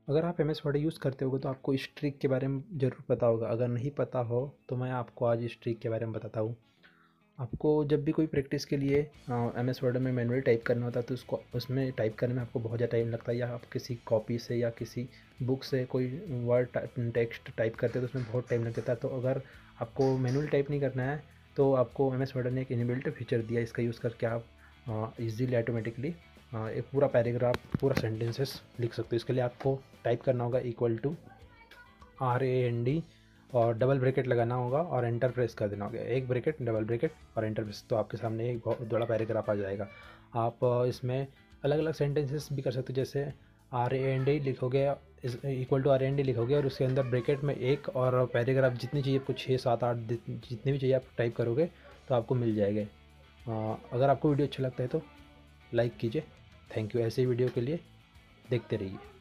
अगर आप M S word use करते होगे तो आपको इस ट्रिक के बारे में ज़रूर पता होगा। अगर नहीं पता हो तो मैं आपको आज इस ट्रिक के बारे में बताता हूँ। आपको जब भी कोई प्रैक्टिस के लिए एम एस वर्ड में मैनुअली टाइप करना होता है तो उसको उसमें टाइप करने में आपको बहुत ज़्यादा टाइम लगता है, या आप किसी कॉपी से या किसी बुक से कोई वर्ड टेक्स्ट टाइप करते हैं तो उसमें बहुत टाइम लग जाता है। तो अगर आपको मैनुअली टाइप नहीं करना है तो आपको एम एस वर्ड ने एक इनबिल्ट फीचर दिया, इसका यूज़ करके आप ईजीली ऑटोमेटिकली एक पूरा पैराग्राफ, पूरा सेंटेंसेस लिख सकते हो। इसके लिए आपको टाइप करना होगा =RAND और डबल ब्रैकेट लगाना होगा और एंटर प्रेस कर देना होगा। एक ब्रैकेट, डबल ब्रैकेट और एंटर प्रेस, तो आपके सामने एक बहुत बड़ा पैराग्राफ आ जाएगा। आप इसमें अलग अलग सेंटेंसेस भी कर सकते हो, जैसे RAND लिखोगे, =RAND लिखोगे और उसके अंदर ब्रैकेट में एक और पैराग्राफ जितनी चाहिए आपको, 6 7 8 जितने भी चाहिए आप टाइप करोगे तो आपको मिल जाएगा। अगर आपको वीडियो अच्छा लगता है तो लाइक कीजिए। Thank you. ऐसे ही वीडियो के लिए देखते रहिए।